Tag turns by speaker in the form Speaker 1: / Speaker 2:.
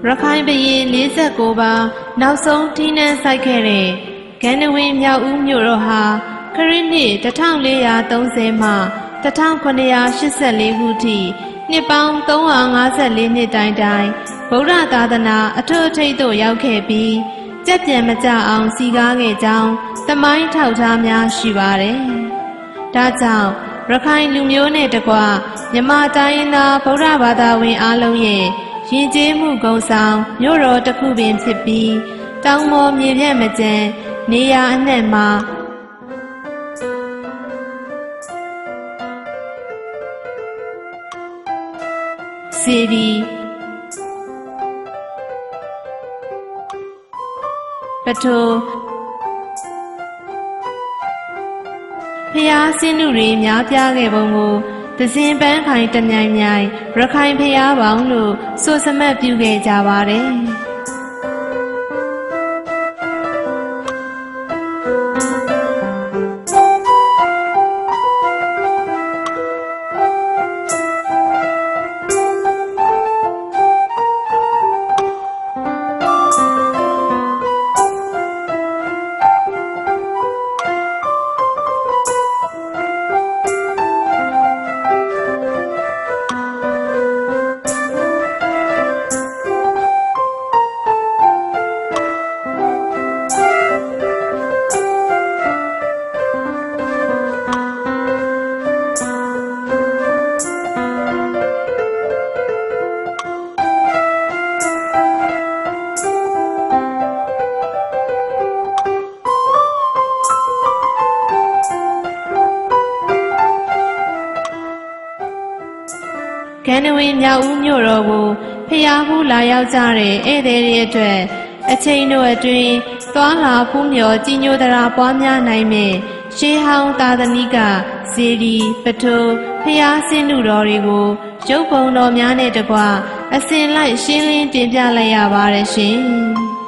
Speaker 1: ခိုင်ဘုရင်49ပါးနောက်ဆုံးထိနှံဆိုင်ခဲ့တဲ့ဂန္ဓဝင်မြောက်ဦးမြို့တော်ဟာခရစ်နှစ်1430မှ1984ခုထိနှစ်ပေါင်း354နှစ်တိုင်ဗုဒ္ဓသာသနာအထွတ်အထိပ်သို့ရောက်ခဲ့ပြီးကြက်ပြန်မကြအောင်စီကားခဲ့ကြောင်းသမိုင်းထောက်ထားများရှိပါတယ်။ဒါကြောင့်ရခိုင်လူမျိုးနဲ့တကွမြန်မာတိုင်းရင်းသားဗုဒ္ဓဘာသာဝင်အားလုံးရဲ့ယဉ်ကျေးမှုဂုဏ်ဆောင်မြို့တော်တစ်ခုပင်ဖြစ်ပြီးတောင်ပေါ်မြေပြန့်မကျန်နေရာအနှံ့မှာစေတီပထိုဖျားစင်းလူတွေများပြားခဲ့ပုံကိုသဇင်ပန်းခိုင်တမြိုင်မြိုင်ရခိုင်ဖျားပေါင်းလို့ဆိုစမတ်ပြုခဲ့ကြပါတယ်ဂန္ဓဝင်မြောက်ဦးမြို့တော်ကိုဖျားဘူးလာရောက်ကြတဲ့ဧည့်သည်တွေအတွက်အချိန်တို့အတွင်းသွားလာဖူးမြော်ကြီးညိုတရာပွားများနိုင်မယ့်ရှေးဟောင်းသာသနိကစေတီပထိုဖျားစင်းလူတော်တွေကိုရုပ်ပုံတော်များနဲ့တကွအစဉ်လိုက်ရှင်းလင်းတင်ပြလိုက်ရပါတယ်ရှင်။